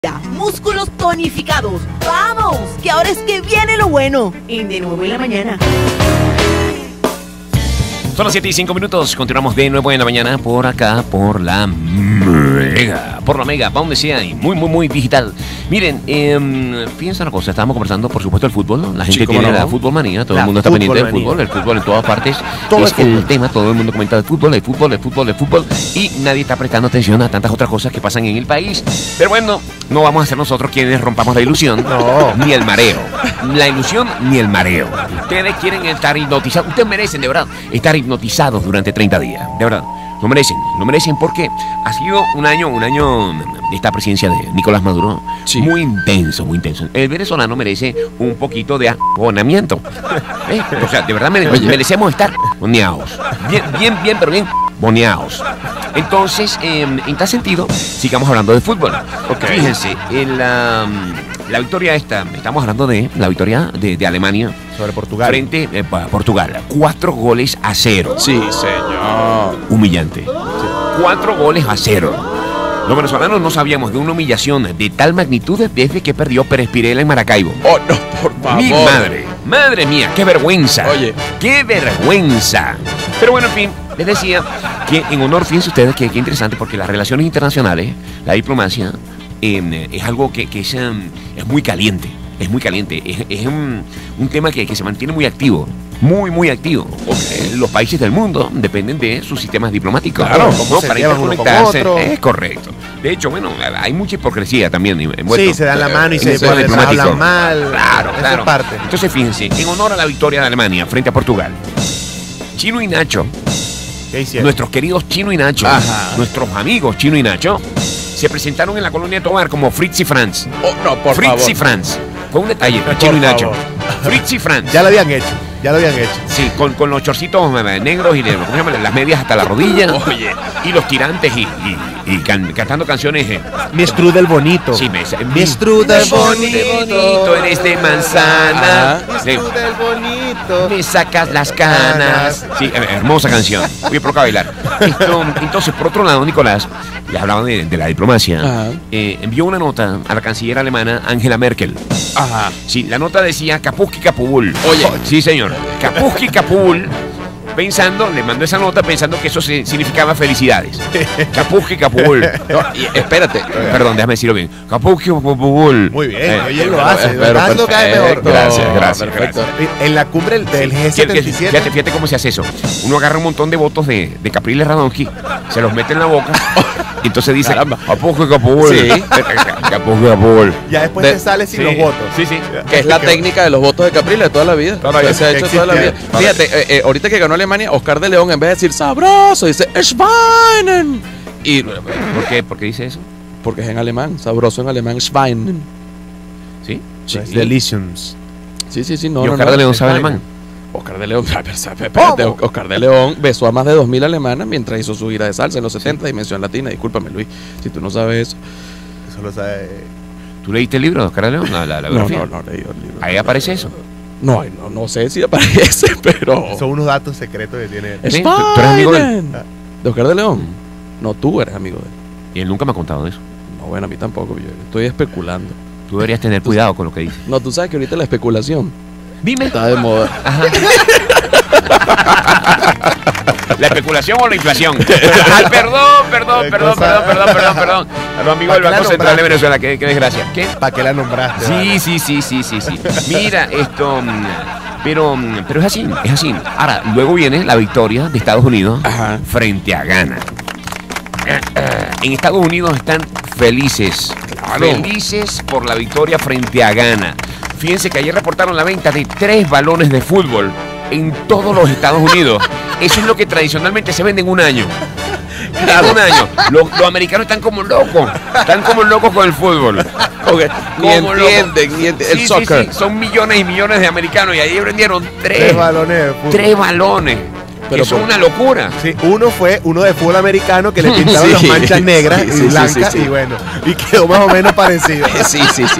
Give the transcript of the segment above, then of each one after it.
Músculos tonificados. ¡Vamos! Que ahora es que viene lo bueno. En De Nuevo en la Mañana. Son las 7:05. Continuamos de nuevo en la mañana por acá, por la Mega. Por la Mega, para donde sea, y muy digital. Miren, fíjense una cosa, estábamos conversando, por supuesto, el fútbol. La gente tiene la fútbol manía, todo el mundo está pendiente del fútbol, el fútbol en todas partes. Todo es el tema, todo el mundo comenta de fútbol, y nadie está prestando atención a tantas otras cosas que pasan en el país. Pero bueno, no vamos a ser nosotros quienes rompamos la ilusión, ni el mareo. La ilusión ni el mareo. Ustedes quieren estar hipnotizados, ustedes merecen de verdad estar hipnotizados durante 30 días, de verdad. Lo merecen porque ha sido un año de esta presidencia de Nicolás Maduro, muy intenso. El venezolano merece un poquito de abonamiento. O sea, de verdad merecemos estar boneados. Bien, pero bien boneados. Entonces, en tal sentido, sigamos hablando de fútbol. Fíjense, la victoria estamos hablando de la victoria de Alemania sobre Portugal. Frente a Portugal. 4-0. Sí, señor. Humillante. 4-0. Los venezolanos no sabíamos de una humillación de tal magnitud desde que perdió Pérez Pirela en Maracaibo. Oh, no, por favor. Mi madre mía, qué vergüenza. Oye. Qué vergüenza. Pero bueno, en fin, les decía que en honor, fíjense ustedes que interesante, porque las relaciones internacionales, la diplomacia, es algo que es muy caliente. Es muy caliente. Es un tema que se mantiene muy activo. Muy activo. Los países del mundo dependen de sus sistemas diplomáticos. Claro, ¿cómo se llevan uno con otro? Es correcto. De hecho, bueno, hay mucha hipocresía también envuelto. Sí, se dan la mano y se hablan mal. Claro. Es parte. Entonces, fíjense, en honor a la victoria de Alemania frente a Portugal, Chino y Nacho, nuestros queridos Chino y Nacho, nuestros amigos Chino y Nacho, se presentaron en la colonia de Tobar como Fritz y Franz. Oh, no, por favor. Fritz y Franz. Con un detalle, Chino y Nacho. Fritz y Franz. Ya lo habían hecho. Sí, con los chorcitos negros y ¿cómo se llama? Las medias hasta la rodilla. Oye. Y los tirantes y cantando canciones. Mi strudel bonito. Sí, mi strudel bonito. Eres de manzana. Mi strudel bonito. Me sacas las canas. Sí, hermosa canción. Voy a provocar a bailar. Entonces, por otro lado, Nicolás, le hablaban de la diplomacia. Envió una nota a la canciller alemana Angela Merkel. Sí, la nota decía Kapuski Kapul. Oye. Sí, señor. Kapuski Kapul. Le mandó esa nota pensando que eso significaba felicidades. Kapuski Kapul. No, espérate. Perdón, déjame decirlo bien. Kapuski Kapul. Muy bien, oye, lo hace. Dando cae mejor. Gracias. Perfecto. En la cumbre del G77. Fíjate cómo se hace eso. Uno agarra un montón de votos de Capriles Radonsky, se los mete en la boca, y entonces dice Kapuski Kapul. Sí. Kapuski Kapul. Ya después se sale sin los votos. Sí. Que es la técnica de los votos de Capriles de toda la vida. Que se ha hecho toda la vida. Fíjate, ahorita que ganó Alemania, Oscar de León, en vez de decir sabroso, dice Schweinen. Y, ¿Por qué? ¿Por qué dice eso? Porque es en alemán, sabroso en alemán, Schweinen. ¿Sí? Es delicious. Sí, no. ¿Y Oscar de León sabe alemán? Oscar de León, espérate, Oscar de León besó a más de 2000 alemanas mientras hizo su gira de salsa en los 70, Dimensión Latina. Discúlpame, Luis, si tú no sabes eso. Eso lo sabe. ¿Tú leíste el libro de Oscar de León? La biografía. No leí el libro. Ahí aparece eso. No sé si aparece, pero... Son unos datos secretos que tiene él. ¿Sí? ¿Tú eres amigo de él? ¿De Oscar de León? No, tú eres amigo de él. Y él nunca me ha contado de eso. No, bueno, a mí tampoco, yo estoy especulando. Tú deberías tener cuidado con lo que dices. No, tú sabes que ahorita la especulación Dime. está de moda. Ajá. ¿La especulación o la inflación? Ay, perdón. A los amigos del Banco Central de Venezuela, qué desgracia. ¿Qué? ¿Para qué la nombraste? Sí. Mira, pero es así. Ahora, luego viene la victoria de Estados Unidos frente a Ghana. En Estados Unidos están felices por la victoria frente a Ghana. Fíjense que ayer reportaron la venta de 3 balones de fútbol en todos los Estados Unidos. Eso es lo que tradicionalmente se vende en un año. En un año. Los americanos están como locos. Con el fútbol. Ni entienden el soccer. Sí. Son millones y millones de americanos y ayer vendieron 3 balones de fútbol. 3 balones. Pero eso es una locura. Sí, uno fue uno de fútbol americano que le pintaron las manchas negras y blancas y bueno, y quedó más o menos parecido. Sí.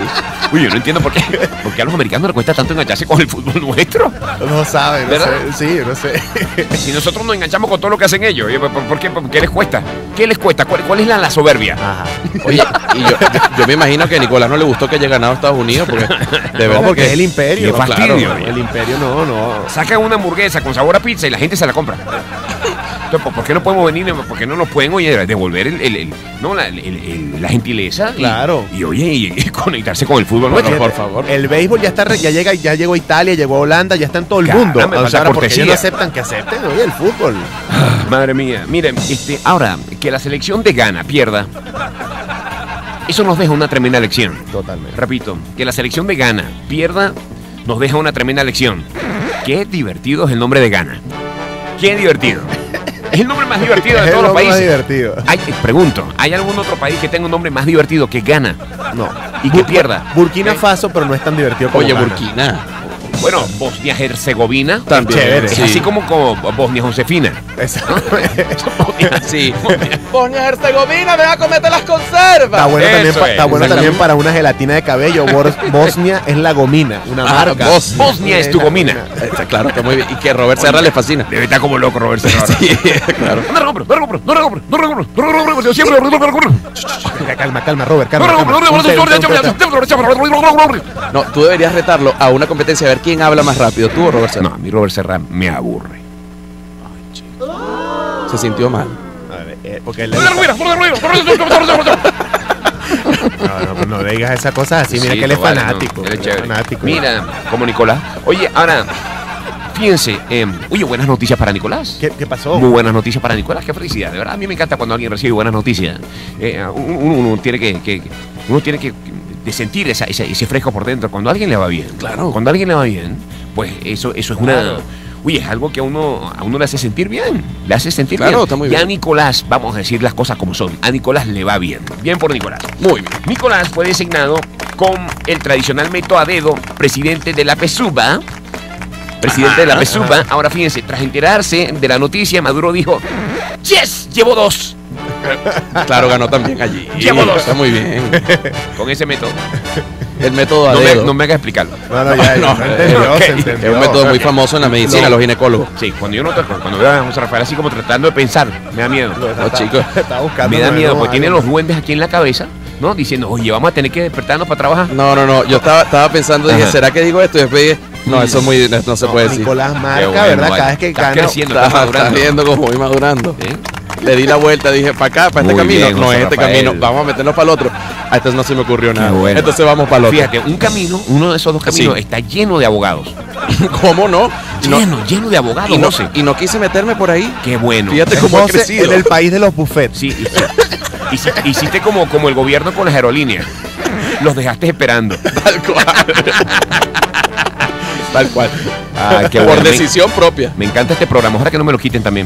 Uy, yo no entiendo por qué a los americanos les cuesta tanto engancharse con el fútbol nuestro. No saben, no ¿Verdad? sé. Sí, no sé. Si nosotros nos enganchamos con todo lo que hacen ellos, ¿por qué les cuesta? ¿Qué les cuesta? ¿Cuál es la soberbia? Ajá. Oye, y yo me imagino que a Nicolás no le gustó que haya ganado Estados Unidos, porque de verdad No, porque que es el imperio. Qué fastidio. El imperio no. Sacan una hamburguesa con sabor a pizza y la gente se la compra. Entonces, ¿por qué no podemos venir? ¿Por qué no nos pueden, oye, devolver la gentileza? Claro. Y oye, y conectarse con el fútbol Bueno, nuestro? por favor. El béisbol ya llegó a Italia, llegó a Holanda, ya está en todo el Caramba, mundo. me O falta sea, ahora porque cortesía. ellos no aceptan que acepten, oye, el fútbol. Madre mía. Miren, ahora, que la selección de Ghana pierda, eso nos deja una tremenda lección. Totalmente. Repito, que la selección de Ghana pierda, nos deja una tremenda lección. Qué divertido es el nombre de Ghana. Qué divertido. Es el nombre más divertido de Es todos el los nombre más países. divertido. Pregunto, ¿hay algún otro país que tenga un nombre más divertido que Ghana? No. Y que pierda. Burkina Faso, pero no es tan divertido como Oye, Ghana. Burkina. Bueno, Bosnia-Herzegovina. También. chévere, Es Sí. así como Bosnia-Josefina. Exactamente. Sí. Bosnia-Herzegovina, me va a cometer las conservas. Está bueno Eso también, es, está bueno también exactamente. para una gelatina de cabello. Bosnia es la gomina, una Ah, marca. Bosnia es tu gomina. Está claro que muy bien. Y que Robert Serra le fascina. Debe estar como loco Robert Serra. Sí, claro. No lo compro. Yo siempre lo compro. Calma, Robert, calma. No, tú deberías retarlo a una competencia a ver quién habla más rápido, tú o Robert Serra. No, a mí Robert Serra me aburre. Se sintió mal. A ver, porque él no le digas esas cosas así, mira Sí, que él es no vale, fanático. no, él es él es chévere. fanático. Mira, como Nicolás. Oye, ahora, fíjense, oye, buenas noticias para Nicolás. ¿Qué pasó? Muy buenas noticias para Nicolás, qué felicidad. De verdad, a mí me encanta cuando alguien recibe buenas noticias. Uno tiene que de sentir ese fresco por dentro. Cuando a alguien le va bien. Claro. Cuando a alguien le va bien, pues eso es una... Uy, es algo que a uno le hace sentir bien. Le hace sentir Claro, bien. está muy Y a bien. Nicolás, vamos a decir las cosas como son. A Nicolás le va bien. Bien por Nicolás. Muy bien. Nicolás fue designado con el tradicional método a dedo presidente de la PSUV. Presidente de la PSUV. Ahora fíjense, tras enterarse de la noticia, Maduro dijo: ¡Yes! ¡Llevo 2! Claro, ganó también allí. Llevo 2. Está muy bien. Con ese método. El método a No dedo. me hagas explicarlo. No, ya, No, se entendió, ok. se entendió. Es un método muy famoso en la medicina, los ginecólogos. Sí, cuando veo a José Rafael así como tratando de pensar, me da miedo. No, chicos. Está buscando. Me da no, miedo, no, porque tiene algo. los duendes aquí en la cabeza, ¿no? Diciendo, oye, vamos a tener que despertarnos para trabajar. No. Yo estaba pensando, dije, Ajá. ¿será que digo esto? Y después dije, no, eso es muy, no se puede decir. Nicolás marca, Qué bueno, ¿verdad? vale. Cada vez que Estás gana. creciendo, estás Estás madurando. viendo cómo voy madurando. ¿Eh? Le di la vuelta, dije, para acá, para este Muy camino. bien, No José es este Rafael. camino, vamos a meternos para el otro. A este no se me ocurrió nada. bueno. Entonces vamos para el otro. Fíjate, un camino, uno de esos dos caminos Sí. está lleno de abogados. ¿Cómo no? Lleno de abogados, Y no, José. y no quise meterme por ahí. Qué bueno. Fíjate cómo ha José, crecido. en el país de los buffets. Sí, hiciste como el gobierno con las aerolíneas. Los dejaste esperando. Tal cual. Tal cual. Ah, qué Por bueno. decisión propia. Me encanta este programa. Ojalá que no me lo quiten también.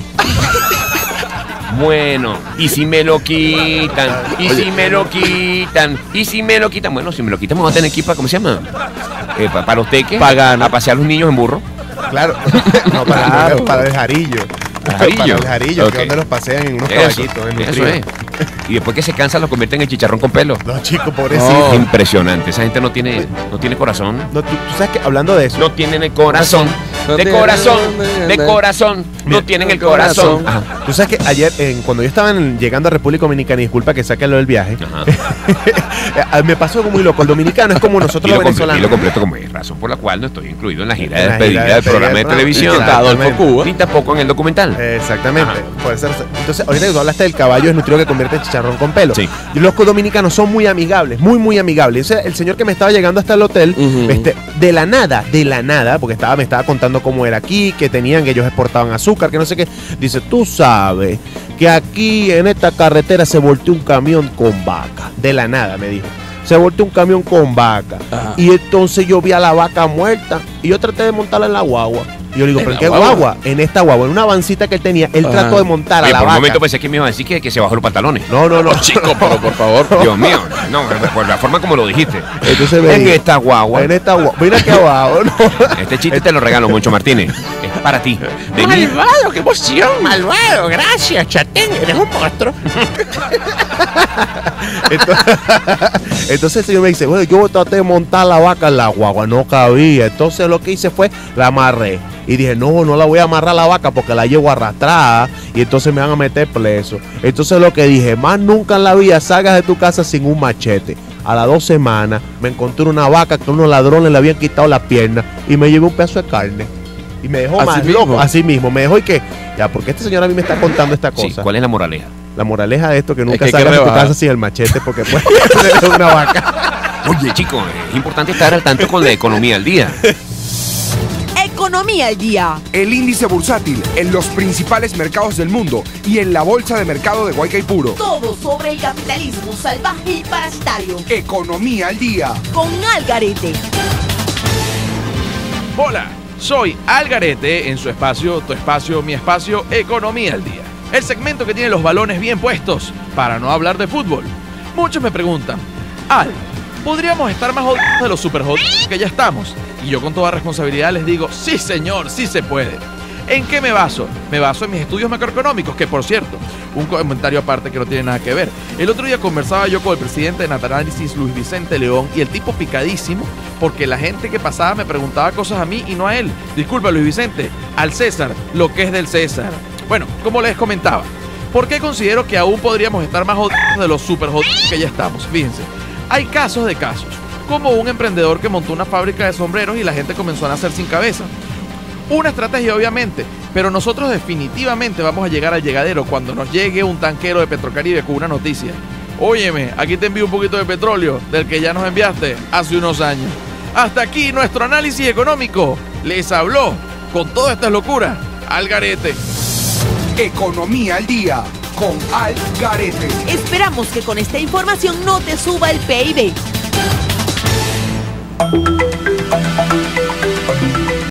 Bueno, y si me lo quitan, y si me lo quitan, y si me lo quitan. Bueno, si me lo quitan, vamos a tener que ir para, ¿cómo se llama? Para los teques. Pagano. A pasear a los niños en burro. Claro. No, Claro. para el jarillo. Jarillo. Para el jarillo, Ok. que donde los pasean en unos Eso caballitos. En eso es. Y después que se cansan, los convierten en chicharrón con pelo. No, chicos, pobrecito. Es impresionante. Esa gente no tiene corazón. No, tú sabes que hablando de eso, No tienen el corazón. No De tienen- corazón. De corazón. No tienen el corazón. Ajá. tú sabes que ayer, cuando yo estaba llegando a República Dominicana, y disculpa que saque lo del viaje, me pasó algo muy loco. El dominicano es como nosotros los Y lo venezolanos. completo como es razón por la cual no estoy incluido en la gira de En la gira despedida de del despedida programa de del programa. televisión. Y que está Adolfo Exactamente. Cuba. Ni tampoco en el documental. Exactamente. Ajá. Por eso- entonces, ahorita que tú hablaste del caballo desnutrido que convierte en chicharrón con pelo. Sí. Y los dominicanos son muy amigables, muy amigables. Entonces, el señor que me estaba llegando hasta el hotel, Ujú. de la nada, porque me estaba contando cómo era aquí, que tenían, que ellos exportaban azúcar, que no sé qué. Dice, tú sabes que aquí en esta carretera se volteó un camión con vaca. De la nada, me dijo. Se volteó un camión con vaca. Ajá. Y entonces yo vi a la vaca muerta y yo traté de montarla en la guagua. Y yo le digo, ¿pero en qué guagua? En esta guagua, en una avancita que él tenía, él trató de montar a la por vaca. un momento pensé que me iba a decir que se bajó los pantalones. No, Chico, pero por favor. Dios mío, no, por la forma como lo dijiste. Entonces En esta guagua. En esta guagua. Mira aquí abajo, ¿no? Este chiste te lo regalo, Moncho Martínez. Es para ti. De mí. Malvado, qué emoción. Malvado, gracias, chatén, eres un monstruo. Entonces el señor me dice, bueno, yo traté de montar la vaca en la guagua, no cabía. Entonces lo que hice fue, la amarré. Y dije, no la voy a amarrar a la vaca porque la llevo arrastrada y entonces me van a meter preso. Entonces lo que dije, más nunca en la vida salgas de tu casa sin un machete. A las 2 semanas me encontré una vaca que unos ladrones le habían quitado la pierna y me llevé un pedazo de carne. Y me dejó más loco, así mismo. Me dejó y que, ya, porque este señor a mí me está contando esta cosa. Sí, ¿cuál es la moraleja? La moraleja de esto que nunca Es que salgas de tu rebajar. casa sin el machete porque puede ser una vaca. Oye, chico, es importante estar al tanto con la economía al día. Economía al día. El índice bursátil en los principales mercados del mundo y en la bolsa de mercado de Guaycaipuro. Todo sobre el capitalismo salvaje y parasitario. Economía al día. Con Algarete. Hola, soy Algarete en su espacio, tu espacio, mi espacio, Economía al Día. El segmento que tiene los balones bien puestos para no hablar de fútbol. Muchos me preguntan, Al, ¿podríamos estar más jodidos de los super jodidos que ya estamos? Y yo con toda responsabilidad les digo, sí señor, sí se puede. ¿En qué me baso? Me baso en mis estudios macroeconómicos, que por cierto, un comentario aparte que no tiene nada que ver. El otro día conversaba yo con el presidente de Natanalysis, Luis Vicente León, y el tipo picadísimo, porque la gente que pasaba me preguntaba cosas a mí y no a él. Disculpa, Luis Vicente, al César, lo que es del César. Bueno, como les comentaba, ¿por qué considero que aún podríamos estar más jodidos de los super jodidos que ya estamos? Fíjense, hay casos de casos, como un emprendedor que montó una fábrica de sombreros y la gente comenzó a nacer sin cabeza. Una estrategia obviamente, pero nosotros definitivamente vamos a llegar al llegadero cuando nos llegue un tanquero de Petrocaribe con una noticia. Óyeme, aquí te envío un poquito de petróleo del que ya nos enviaste hace unos años. Hasta aquí nuestro análisis económico. Les habló, con todas estas locuras, Algarete. Economía al día con Algarete. Esperamos que con esta información no te suba el PIB.